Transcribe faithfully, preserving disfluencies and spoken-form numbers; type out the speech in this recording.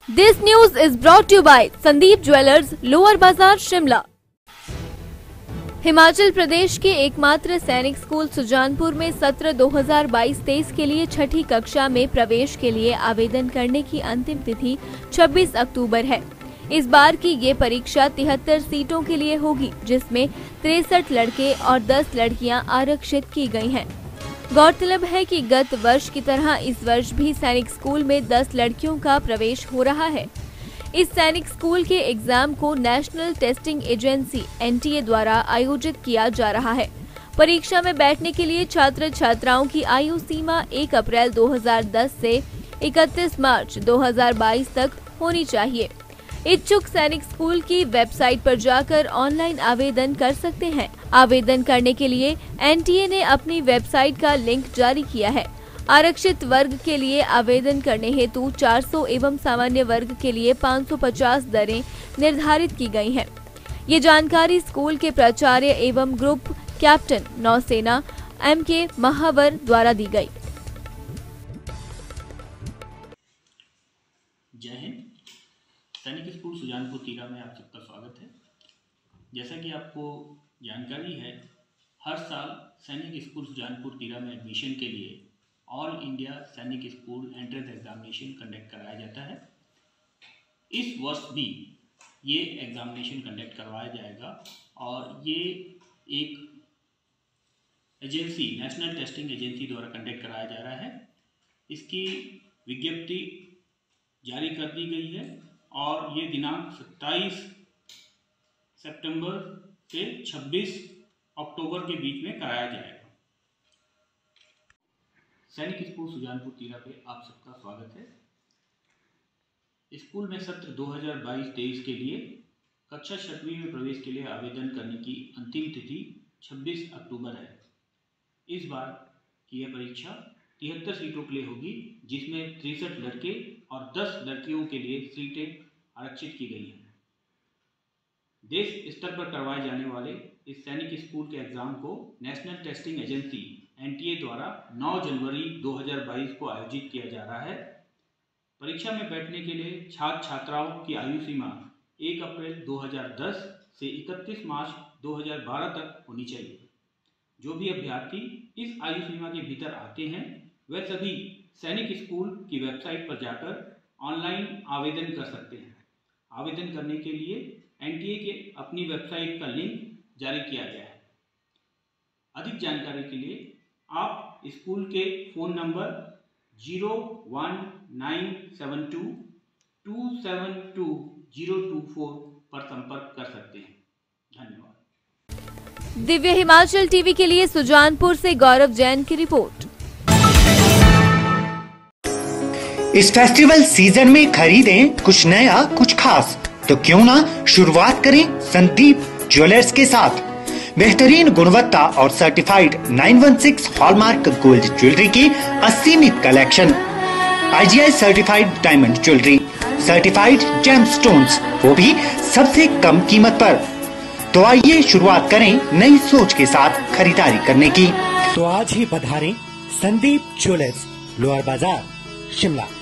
This news is brought to you by Sandeep jewellers, lower बाजार, शिमला। हिमाचल प्रदेश के एकमात्र सैनिक स्कूल सुजानपुर में सत्र दो हज़ार बाईस तेईस के लिए छठी कक्षा में प्रवेश के लिए आवेदन करने की अंतिम तिथि छब्बीस अक्टूबर है। इस बार की ये परीक्षा तिहत्तर सीटों के लिए होगी, जिसमें तिरसठ लड़के और दस लड़कियां आरक्षित की गई हैं। गौरतलब है कि गत वर्ष की तरह इस वर्ष भी सैनिक स्कूल में दस लड़कियों का प्रवेश हो रहा है। इस सैनिक स्कूल के एग्जाम को national testing agency N T A द्वारा आयोजित किया जा रहा है। परीक्षा में बैठने के लिए छात्र छात्राओं की आयु सीमा एक अप्रैल दो हज़ार दस से इकतीस मार्च दो हज़ार बाईस तक होनी चाहिए। इच्छुक सैनिक स्कूल की वेबसाइट पर जाकर ऑनलाइन आवेदन कर सकते हैं। आवेदन करने के लिए एन टी ए ने अपनी वेबसाइट का लिंक जारी किया है। आरक्षित वर्ग के लिए आवेदन करने हेतु चार सौ एवं सामान्य वर्ग के लिए पाँच सौ पचास दरें निर्धारित की गई हैं। ये जानकारी स्कूल के प्राचार्य एवं ग्रुप कैप्टन नौसेना एम के महावर द्वारा दी गई। जय हिंद। सैनिक स्कूल सुजानपुर तीरा में आप सबका स्वागत है। जैसा कि आपको जानकारी है, हर साल सैनिक स्कूल सुजानपुर तीरा में एडमिशन के लिए ऑल इंडिया सैनिक स्कूल एंट्रेंस एग्जामिनेशन कंडक्ट कराया जाता है। इस वर्ष भी ये एग्जामिनेशन कंडक्ट करवाया जाएगा और ये एक एजेंसी नेशनल टेस्टिंग एजेंसी द्वारा कंडक्ट कराया जा रहा है। इसकी विज्ञप्ति जारी कर दी गई है और ये दिनांक सत्ताईस सितंबर से छब्बीस अक्टूबर के बीच में कराया जाएगा। सैनिक स्कूल सुजानपुर तीरा पे आप सबका स्वागत है। स्कूल में सत्र दो हज़ार बाईस तेईस के लिए कक्षा छठवीं में प्रवेश के लिए आवेदन करने की अंतिम तिथि छब्बीस अक्टूबर है। इस बार की यह परीक्षा तिहत्तर सीटों के लिए होगी, जिसमें तिरसठ लड़के और दस लड़कियों के लिए सीटें आरक्षित की गई हैं। देश स्तर पर करवाए जाने वाले इस सैनिक स्कूल के एग्जाम को national testing agency N T A द्वारा नौ जनवरी दो हज़ार बाईस को आयोजित किया जा रहा है। परीक्षा में बैठने के लिए छात्र छात्राओं की आयु सीमा एक अप्रैल दो हज़ार दस से इकतीस मार्च दो हज़ार बारह तक होनी चाहिए। जो भी अभ्यर्थी इस आयु सीमा के भीतर आते हैं, वे सभी सैनिक स्कूल की वेबसाइट पर जाकर ऑनलाइन आवेदन कर सकते हैं। आवेदन करने के लिए एन टी ए के अपनी वेबसाइट का लिंक जारी किया गया है। अधिक जानकारी के लिए आप स्कूल के phone number zero one nine seven two two seven two zero two four पर संपर्क कर सकते हैं। धन्यवाद। दिव्य हिमाचल टीवी के लिए सुजानपुर से गौरव जैन की रिपोर्ट। इस फेस्टिवल सीजन में खरीदें कुछ नया, कुछ खास, तो क्यों ना शुरुआत करें संदीप ज्वेलर्स के साथ। बेहतरीन गुणवत्ता और सर्टिफाइड नौ एक छह हॉलमार्क गोल्ड ज्वेलरी की असीमित collection, I G I certified diamond jewellery, certified gemstones, वो भी सबसे कम कीमत पर। तो आइए शुरुआत करें नई सोच के साथ खरीदारी करने की। तो आज ही पधारें संदीप ज्वेलर्स, लोअर बाजार, शिमला।